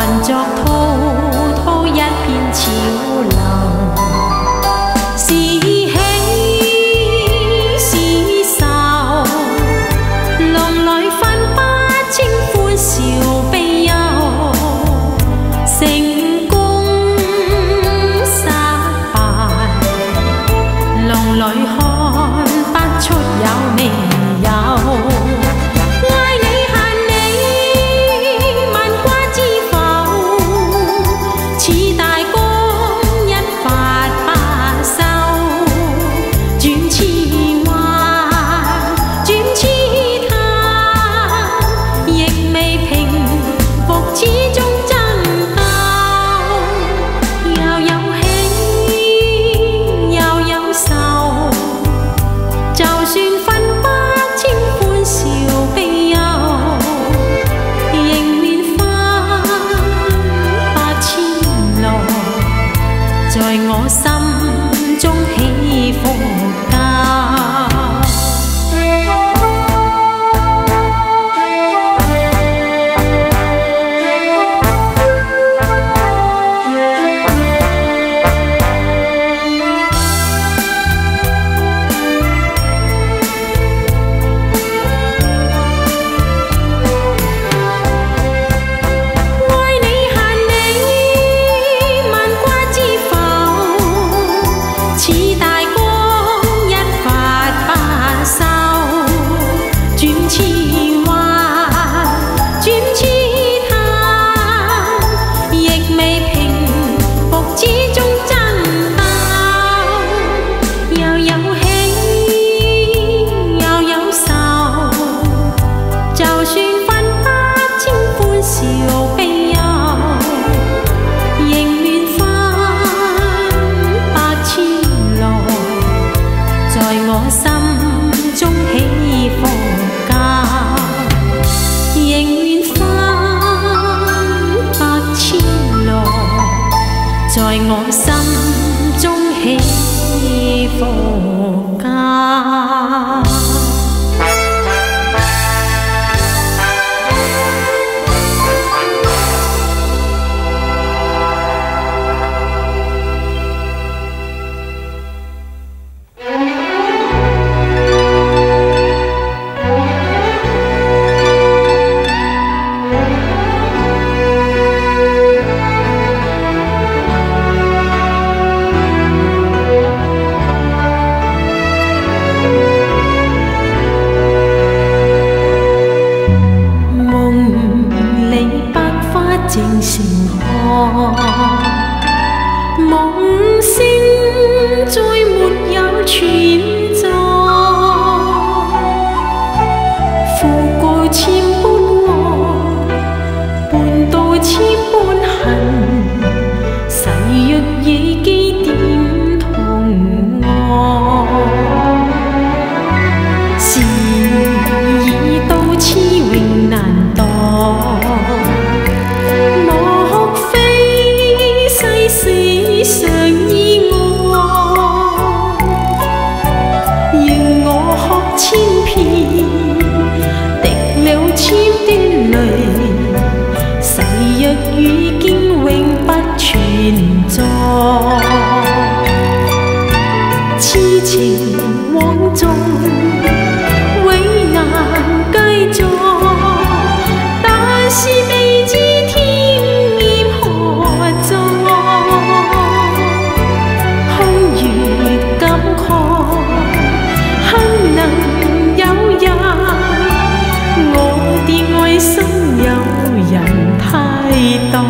還作滔滔一片潮流。是喜是愁，夢裏分不清歡笑悲憂。成功失敗，夢裏看不出有未有。在我心中起伏交。在我心中起伏交。正盛開，夢聲再沒有存在，負過千般愛，伴到千般恨，誓約已記點同愛，時已到痴永難待。世上意外，讓我學千遍，滴了千端淚，誓約遇見永不存在，痴情往縱永難繼續，但是未知天意何在。心有人替代，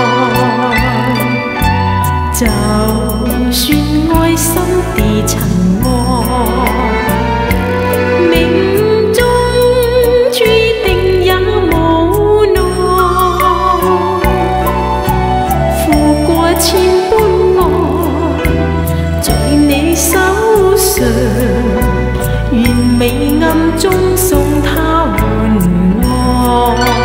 就算愛心地塵埃，命中注定也無奈，負過千般愛，在你手上，願美暗中送他換愛。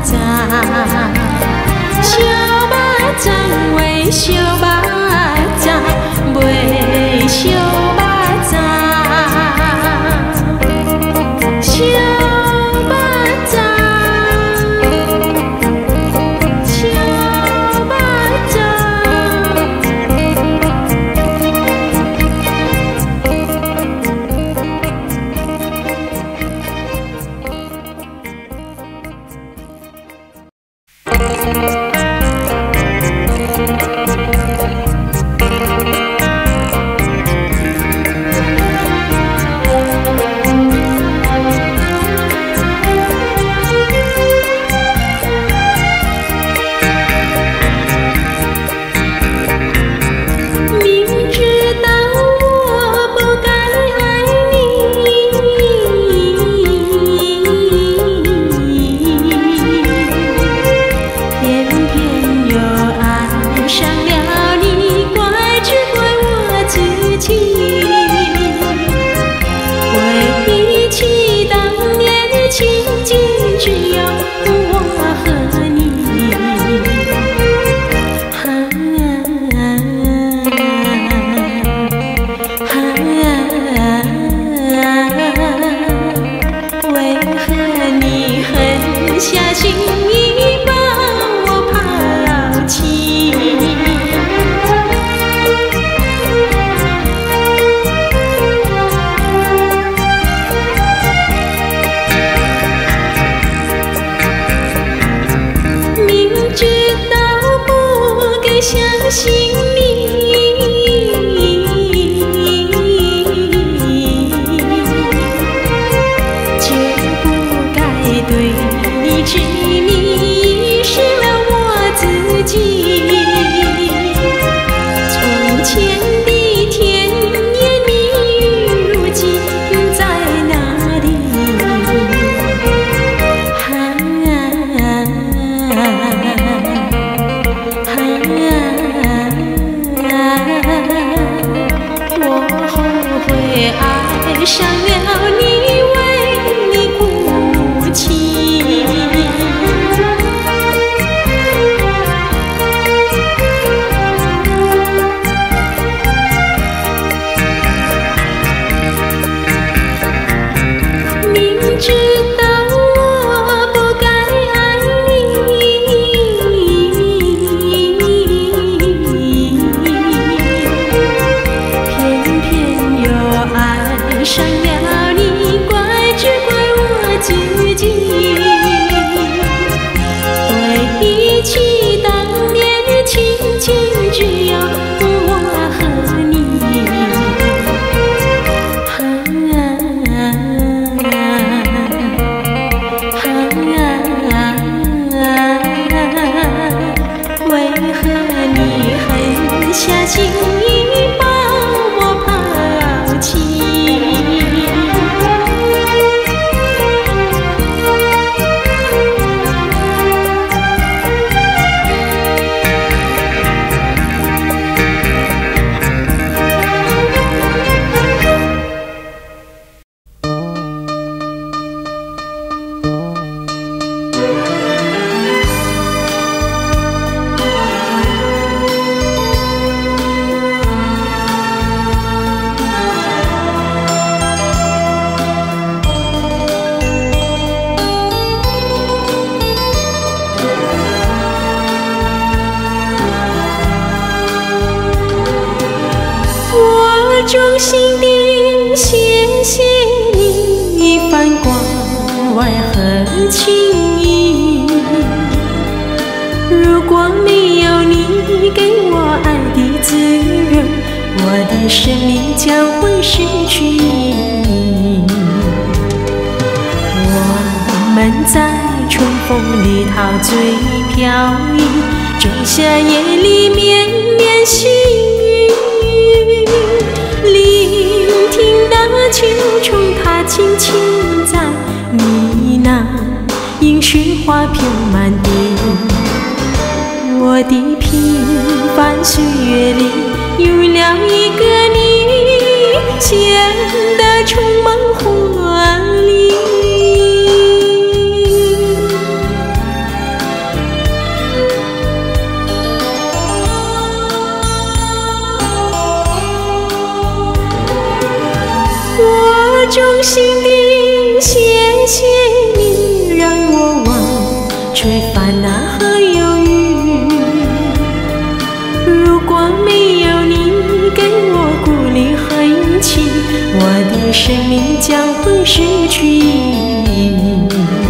掌，小巴掌喂小巴掌，喂小巴掌，小巴掌，小巴掌。 衷心地谢谢你，翻关外和情谊。如果没有你给我爱的滋润，我的生命将会失去意义。我们在春风里陶醉飘逸，仲夏夜里绵绵细雨，聆听那秋虫它轻轻在呢喃，映雪花飘满地。我的平凡岁月里有了一个你，显得充满活力。 衷心地谢谢你，让我忘却烦恼和忧郁。如果没有你给我鼓励和勇气，我的生命将会失去意义。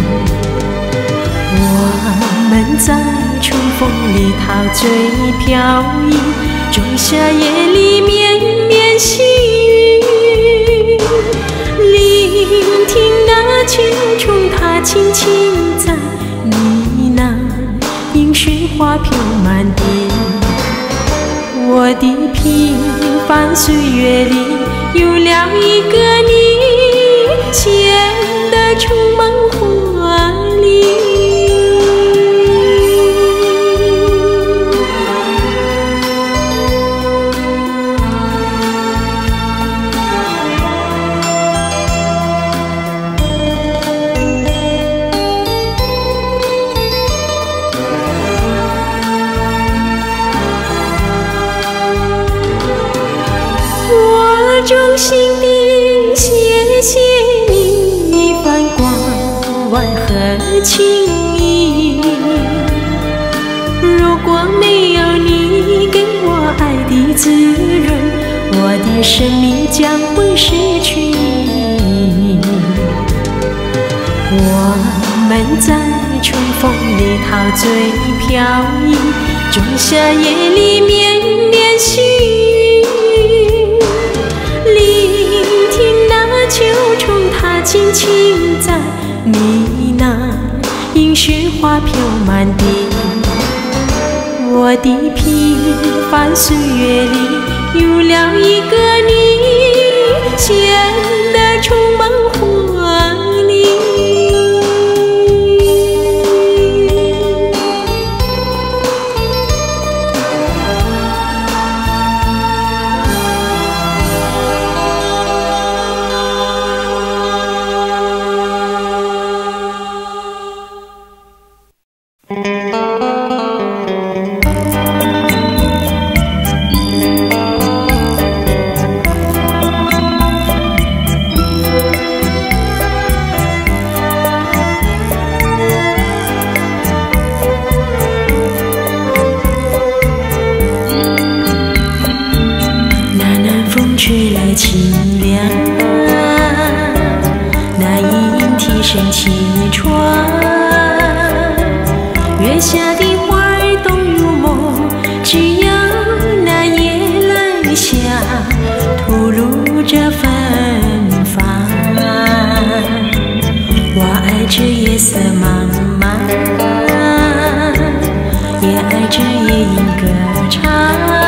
我们在春风里陶醉飘逸，仲夏夜里绵绵细雨，聆听那秋虫它轻轻在呢喃，迎雪花飘满地。我的平凡岁月里有了一个你，显得充满活力。衷心地谢谢你，泛光万和情谊。如果没有你给我爱的滋润，我的生命将会失去意义。我们在春风里陶醉飘逸，仲夏夜里绵绵细雨，聆听那秋虫它轻轻在呢喃，迎雪花飘满地。我的平凡岁月里有了一个你，显得充满活力。吹来清凉，那莺啼声起床，月下的花儿都入梦，只要那夜来香吐露着芬芳。我爱这夜色茫茫，也爱这夜莺歌唱。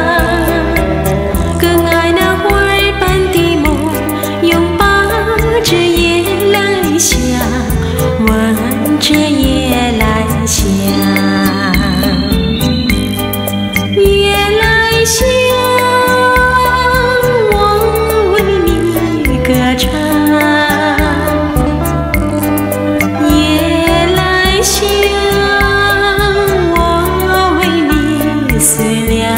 这夜来香，夜来香，我为你歌唱。夜来香，我为你思量。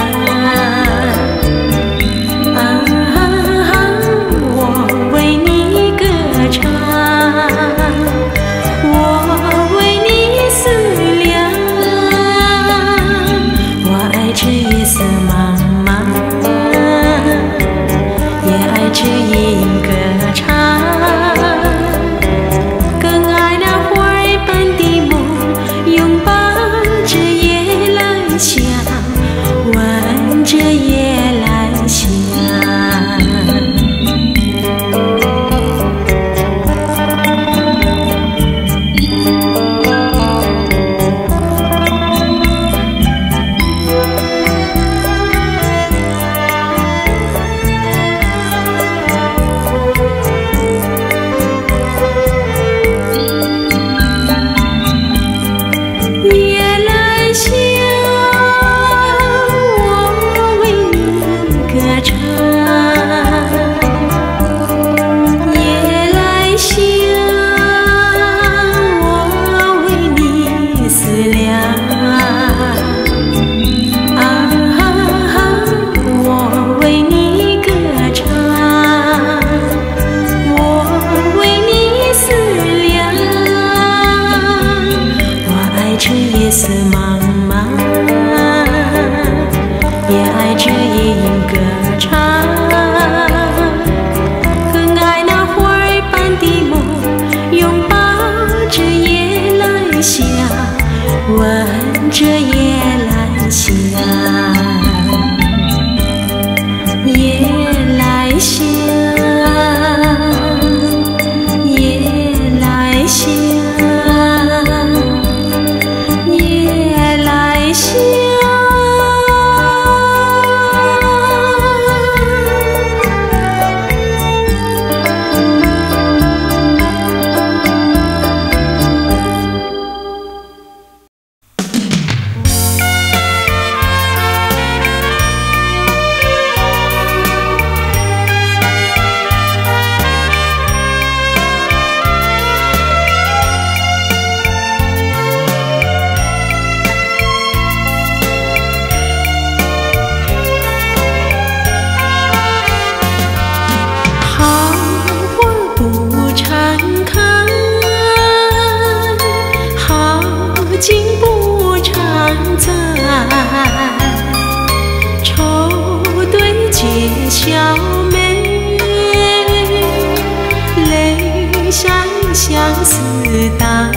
我为你歌唱。我为下，闻着夜来香，夜来香，夜来香，夜来香。小妹，泪潸相思淡，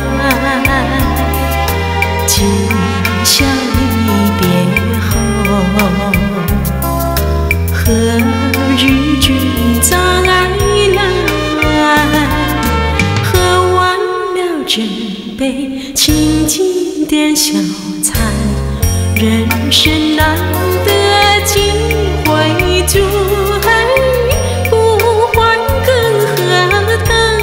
今宵离别后，何日君再来？喝完了这杯，请进点小菜，人生难得几回醉，不欢更何等？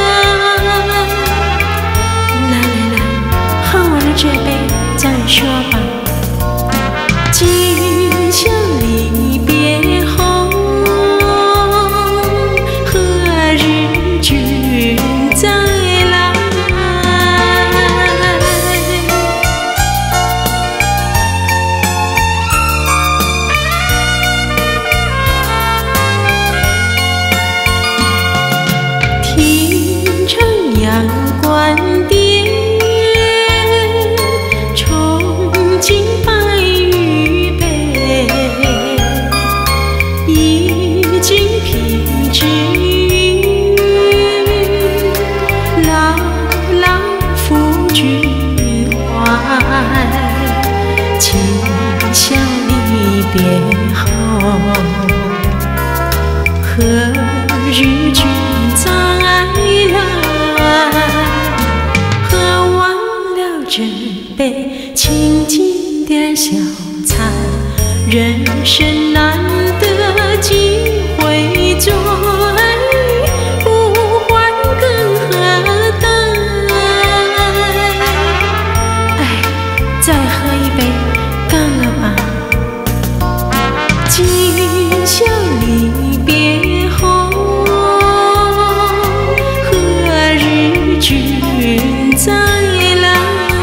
来来来，喝完了这杯再说吧。今宵离别后，何日君再来？关殿，憧憬白玉杯，已经披脂云，牢牢抚君怀。今宵离别后，何日君再来？喝完了这杯，请进点小菜，人生难得几回醉，不欢更何等？哎，再喝一杯，干了吧！今宵离别后，君再来。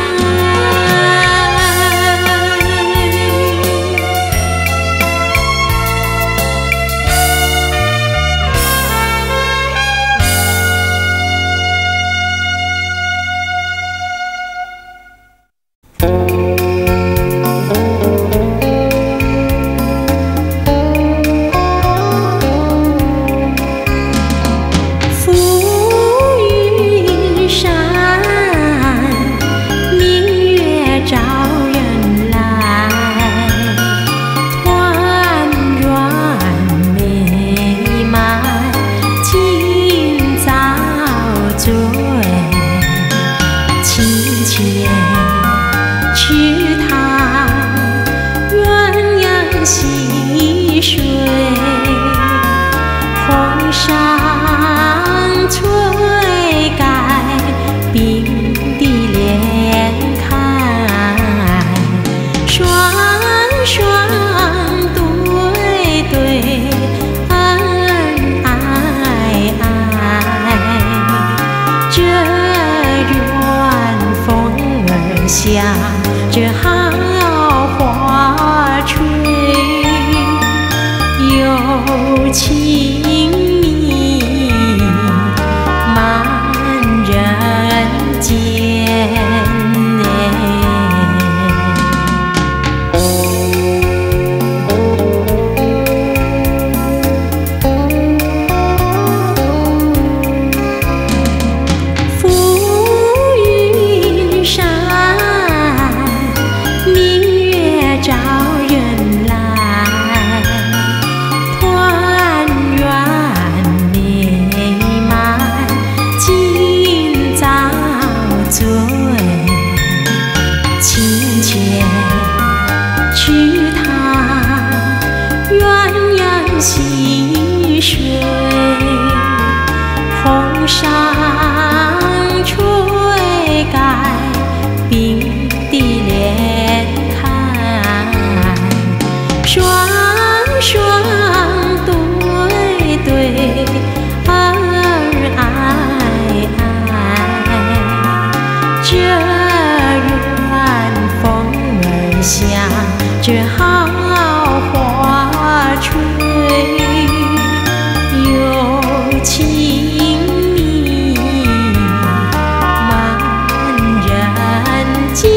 下这好花吹，有情迷满人间。浮云水，红裳吹盖冰的脸看，双双对对儿爱爱，这远风儿向这好花吹，有情意满人间。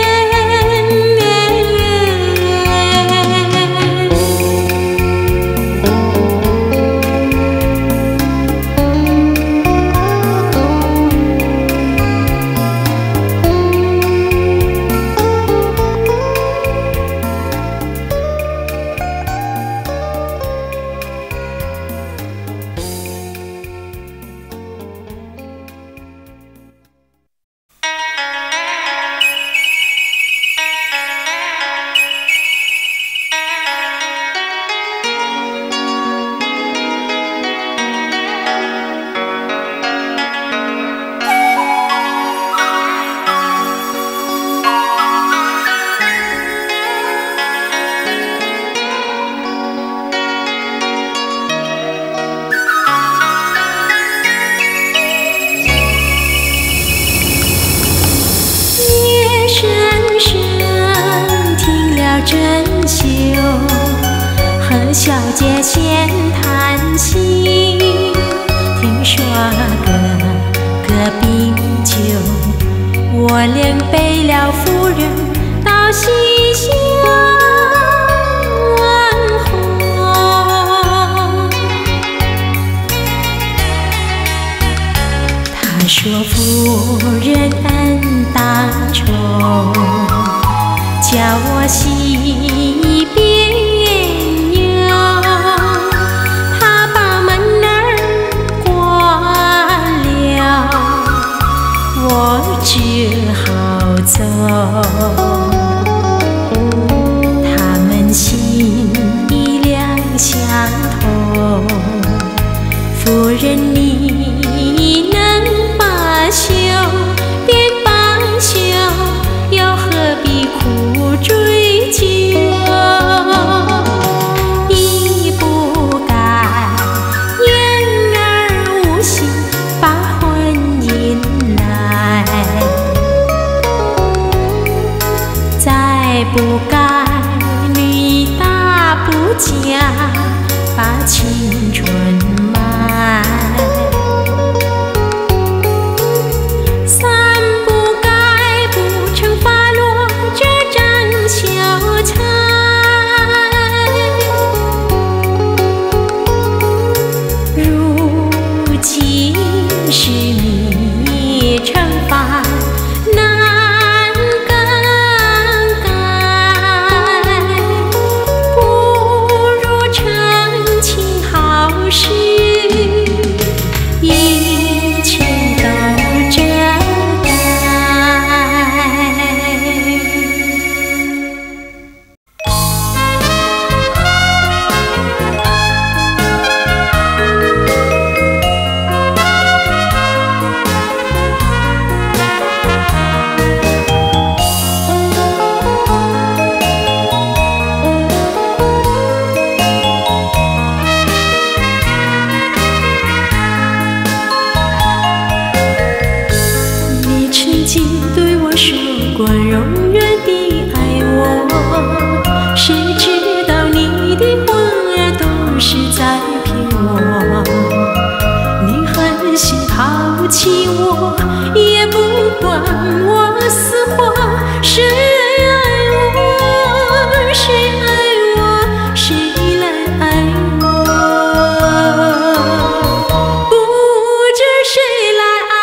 珍馐，和小姐闲谈心。听说个冰酒，我连备了夫人到西厢问候。他说夫人恩当酬，叫我西边游，他把门儿关了，我只好走。他们心意两相投，夫人你能罢休便罢休，又何必苦追究？亦不该言而无信把婚姻来，再不该女大不嫁把青春埋。是你惩罚难更改，不如澄清好事，一切都遮盖。对我说过永远的爱我，谁知道你的话儿都是在骗我。你狠心抛弃我，也不管我死活。谁爱我，谁爱我，谁来爱我？不知谁来爱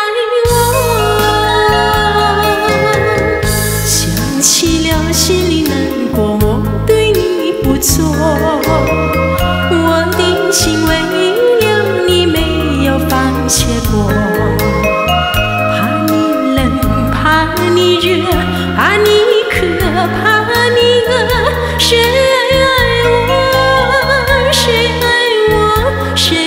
我。想起了心里难过，我对你不错，我的心为了你没有放下过。怕你冷，怕你热，怕你渴，怕你饿，谁爱我，谁爱我，谁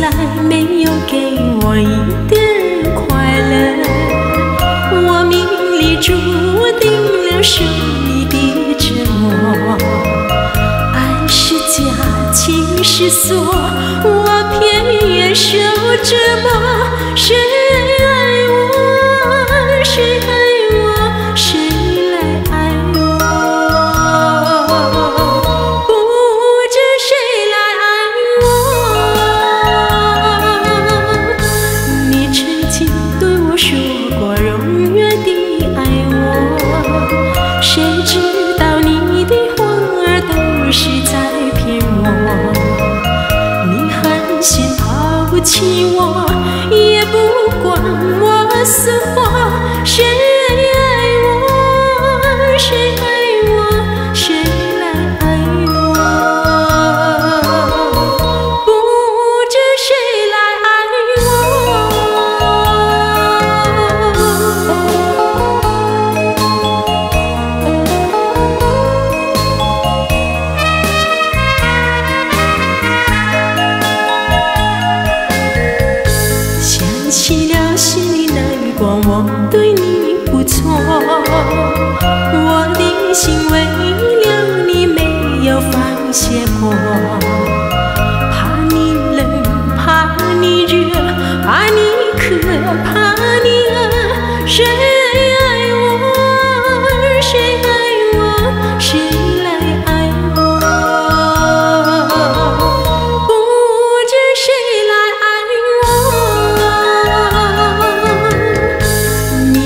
来没有给我一点快乐，我命里注定了是你的折磨。爱是假，情是锁，我偏受折磨。谁爱我？谁爱我？谁来爱我？不知谁来爱我？你曾经对我说过永远的爱我，谁知道你的话儿都是在骗我。你狠心抛弃我，也不管我死活。谁爱我？谁爱我？谁来爱我？不知谁来爱我？想起了心里难过，我对你不错，我的心为了你没有放下过。怕你冷，怕你热，怕你渴，怕你饿，谁爱我？谁爱我？谁来爱我？不知谁来爱我？你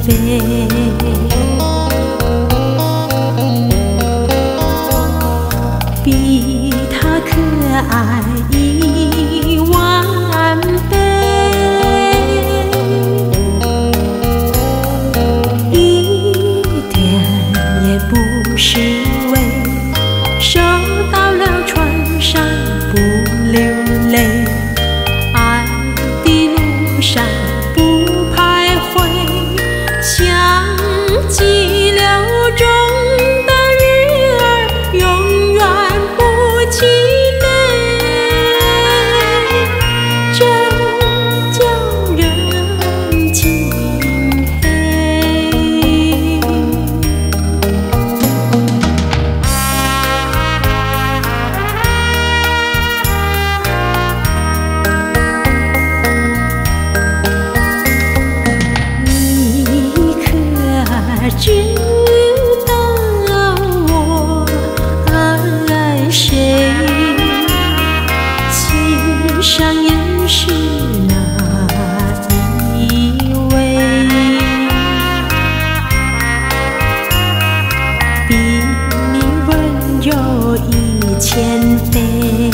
飞。比他可爱10000倍，一点也不失为，受到了创伤不流泪，爱的路上不徘徊，像激流中的鱼儿，永远不气馁，这叫人敬佩。你可知道我爱谁？心上人是哪一位？比你温柔1000倍，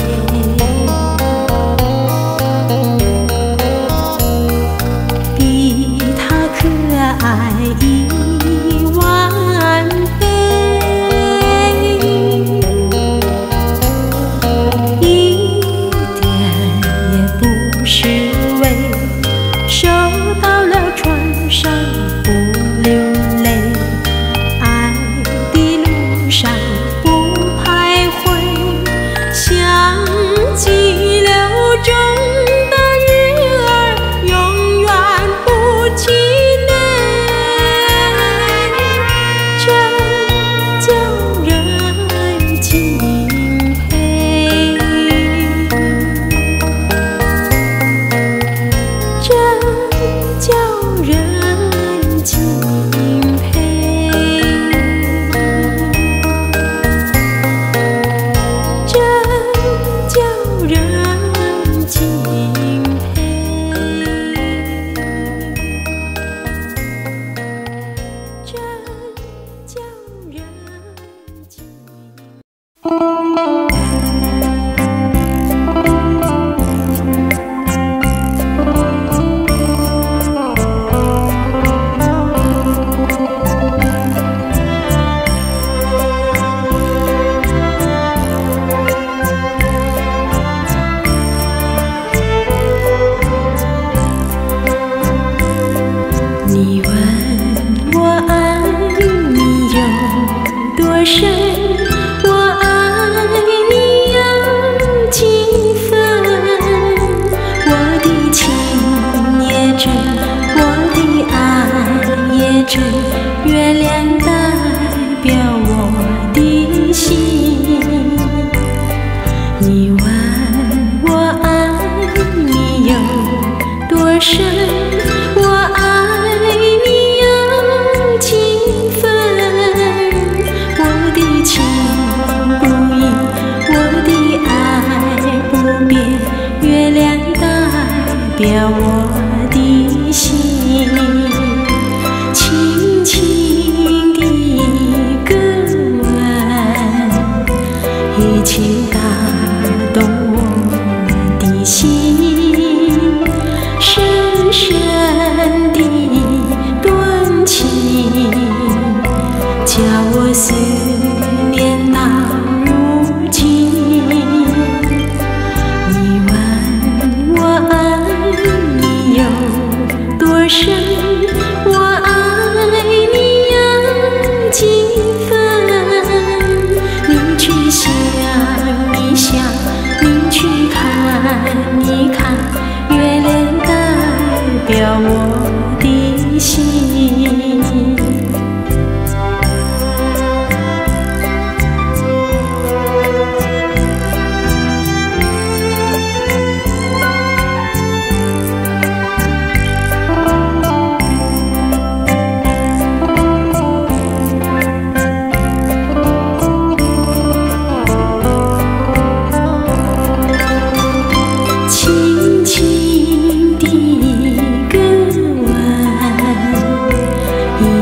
比他可爱10000倍，一点也不失为，受到了创伤不流泪，爱的路上不徘徊，像激流中的鱼儿，永远不气馁，这叫人敬佩，这叫人敬佩，这叫人敬佩，这叫人敬佩。你问我爱你有多深，我爱你有几分？我的情也真，我的爱也真，月亮代表我的心。你问我爱你有多深，我爱你有几分？我的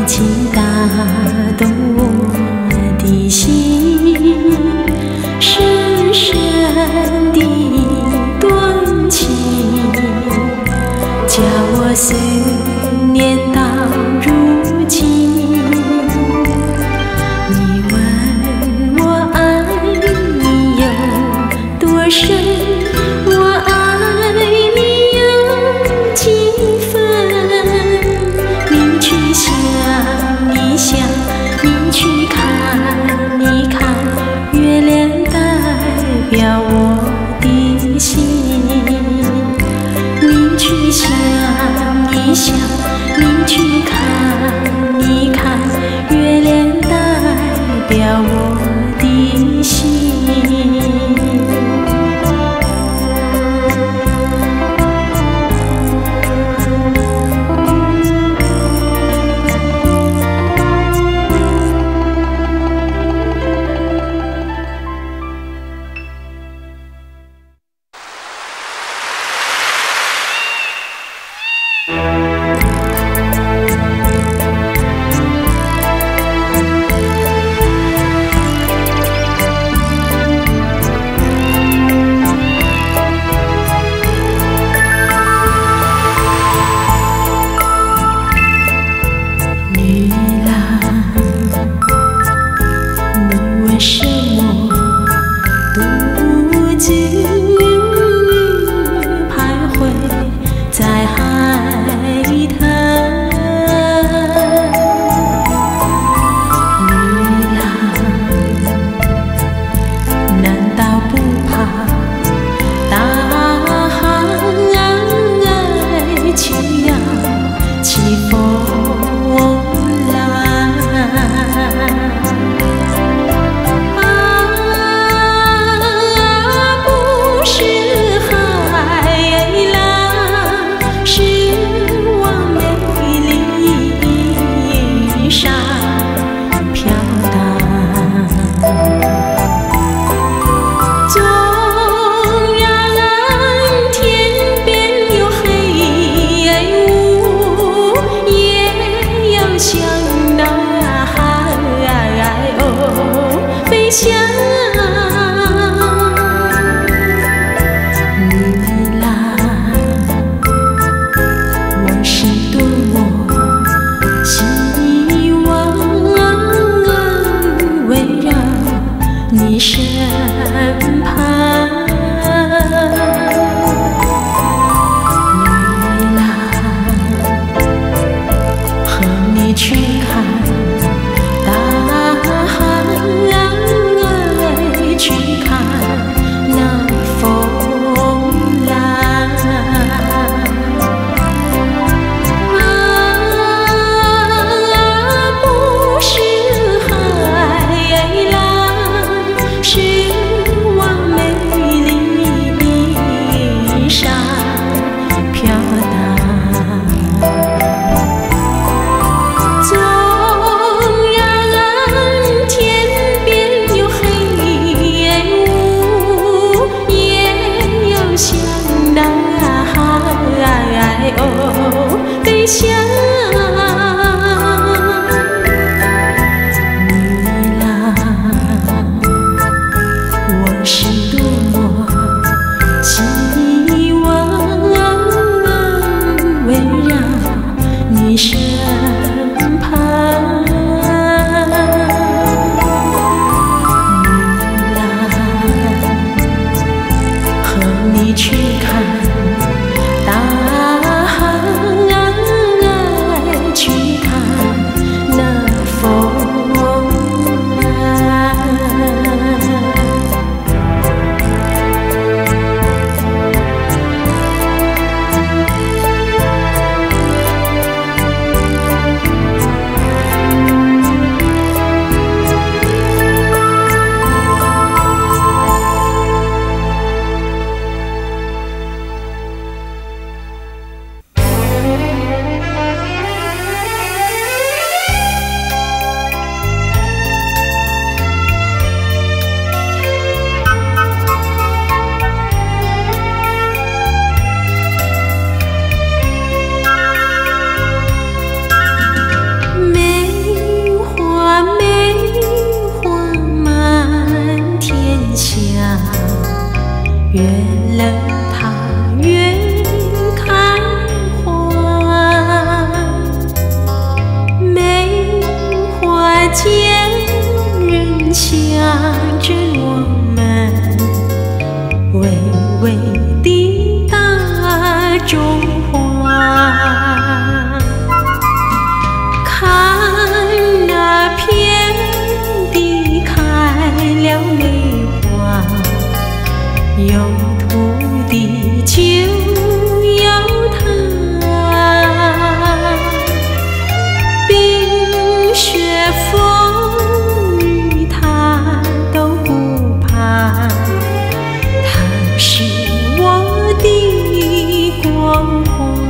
情打动我的心，深深的动情，叫我思念到如今。你问我爱你有多深，我爱你有几分？你去想一想，你去看一看，月亮代表我的心。你去想一想，你去看一看，月亮代表我的心。飘荡。 越冷它越开花，梅花间人想着我们，微微的大中华。看那片地开了梅花，有土地就有它，冰雪风雨它都不怕，它是我的光华。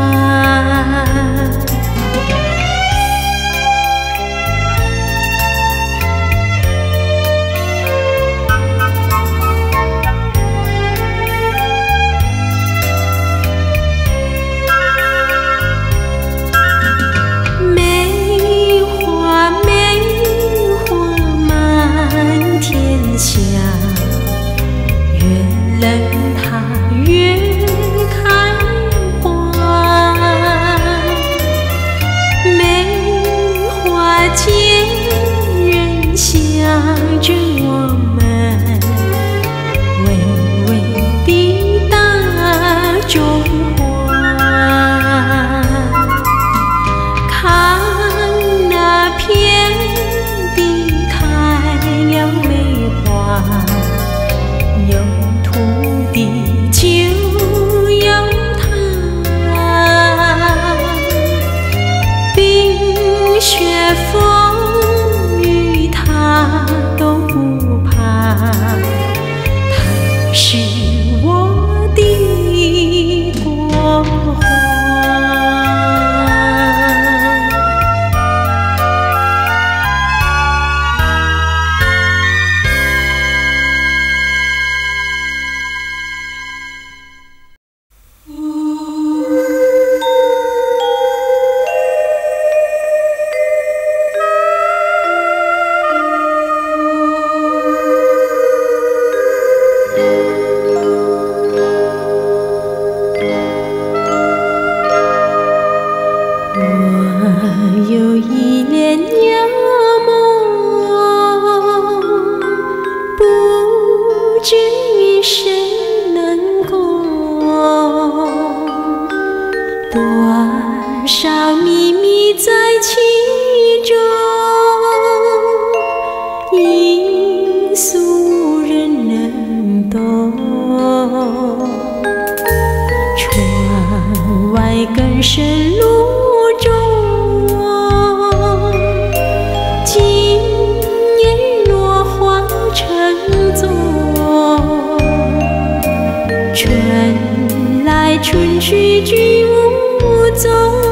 春去居无踪，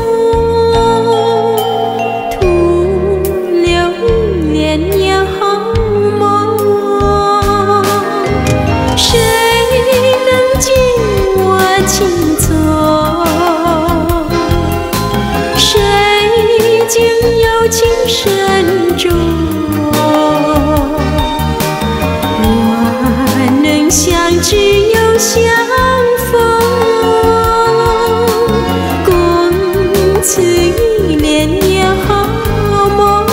徒留恋鸟梦。谁能解我情踪？谁将有情深重？我能想，只有相逢。此一恋也好梦，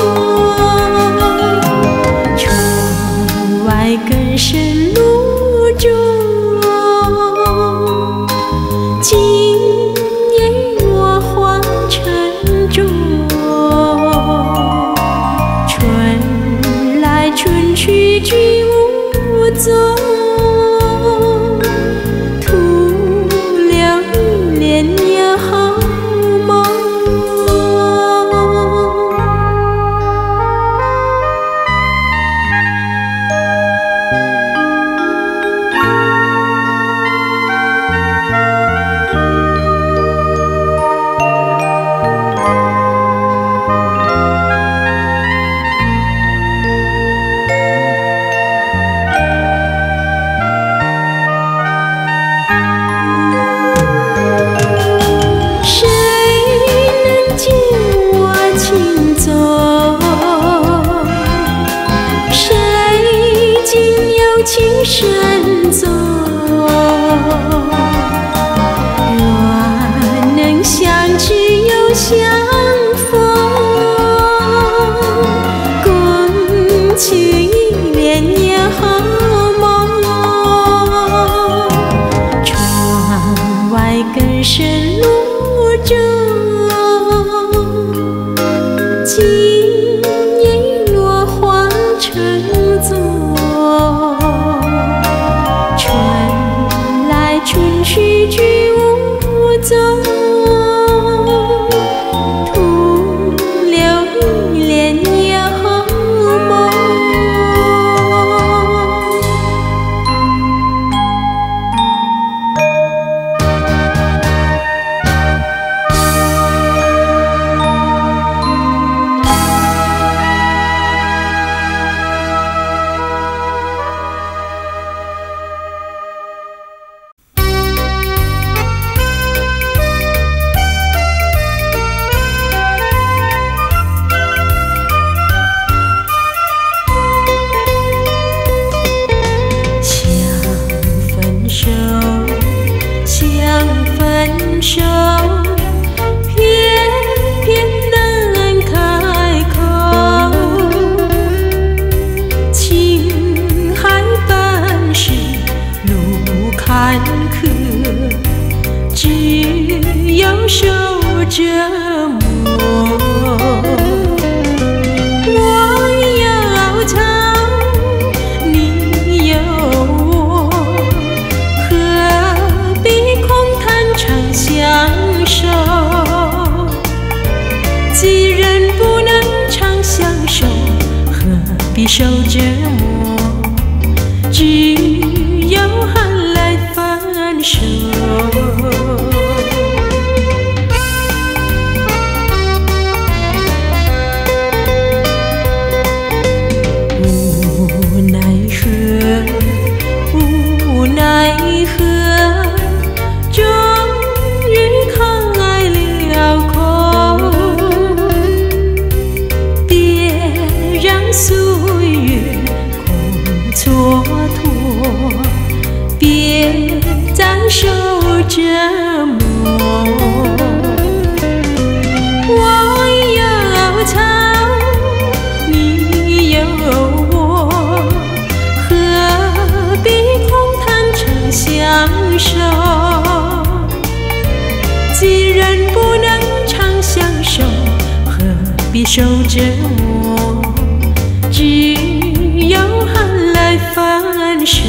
窗外更深路中，今夜我化尘中。春来春去居无踪，徒留一恋也好。 受折磨，只有喊来分手。无奈何，无奈何，终于抗爱了口。别让岁月空蹉跎，别再受折磨。我有草，你有我，何必空谈成相守？既然不能长相守，何必受折磨？只有喊来分手。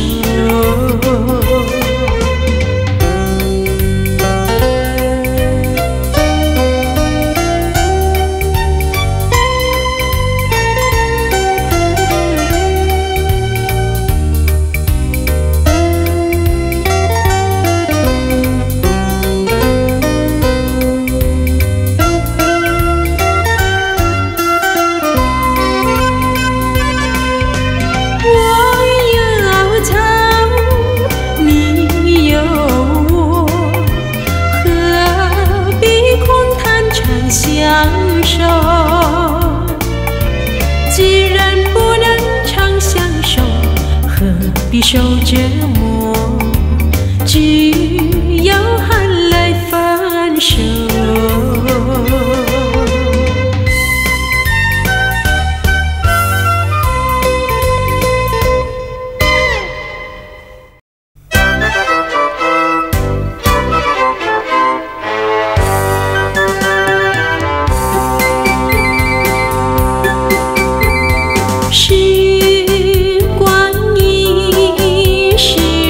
相守，既然不能长相守，何必受折磨？只有喊来分手。时光一逝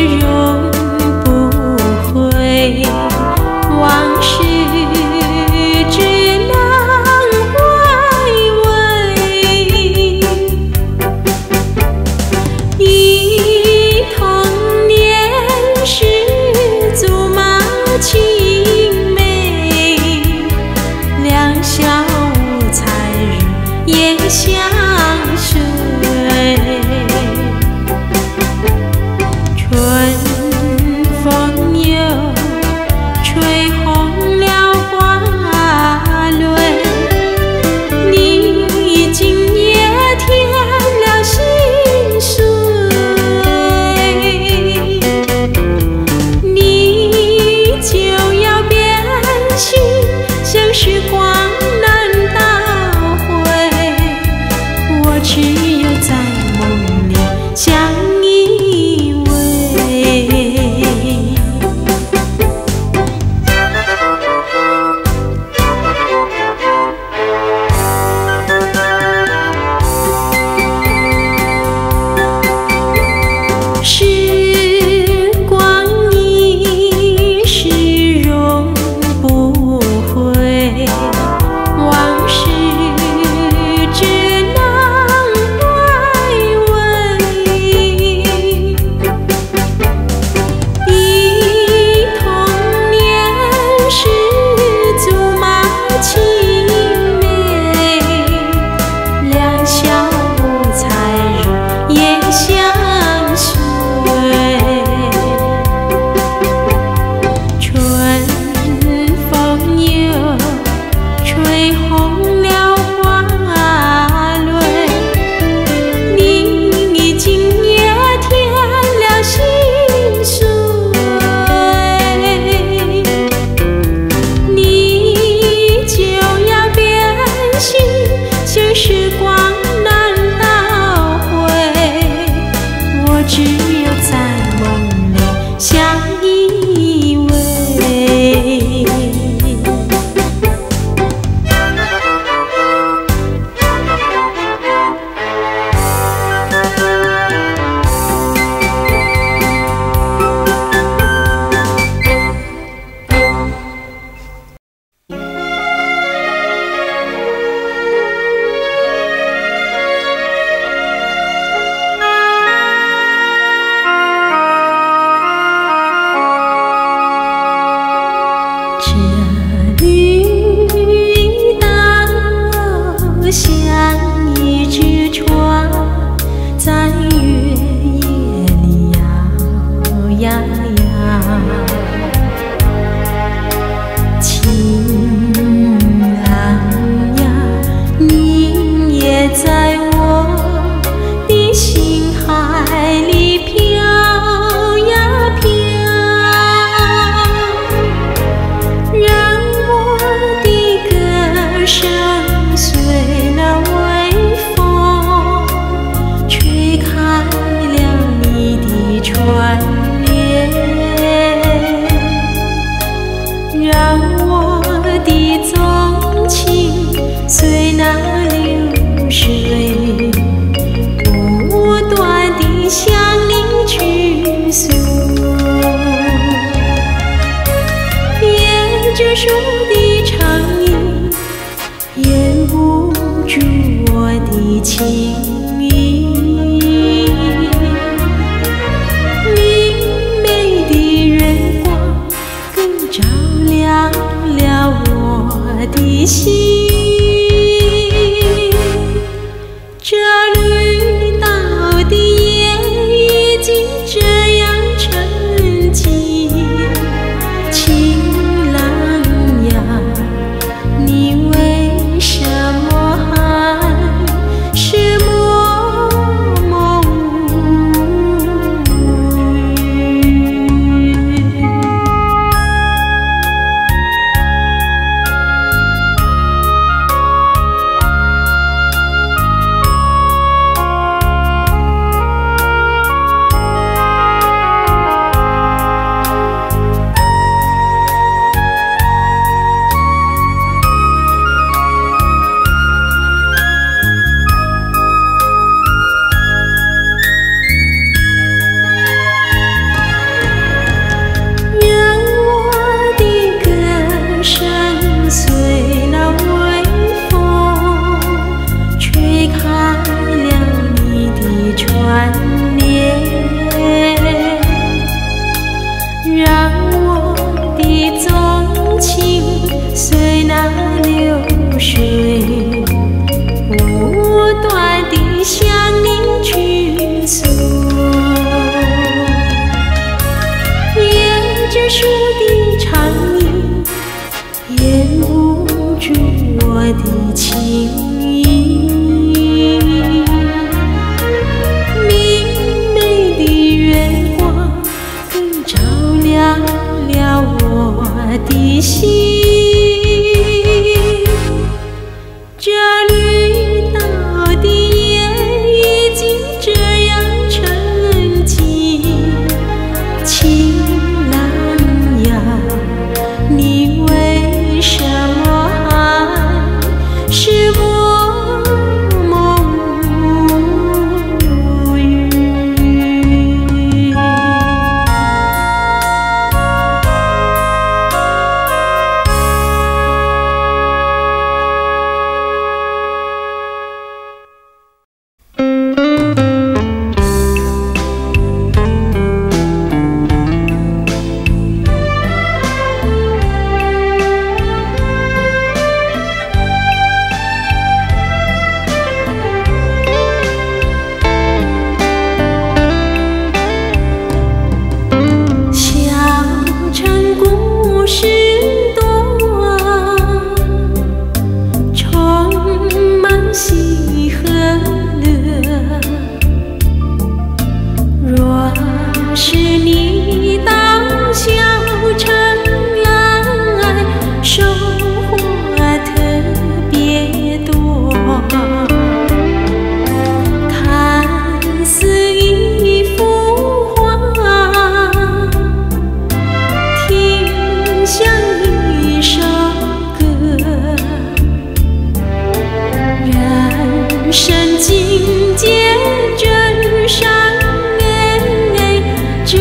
人生境界真善美，这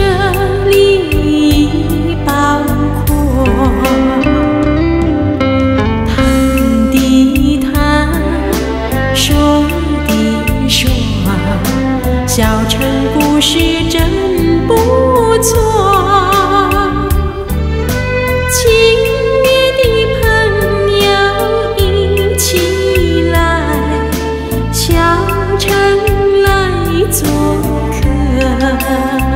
里包括谈的谈，说的说，小城故事真不错。亲密的朋友一起来，小城来做客。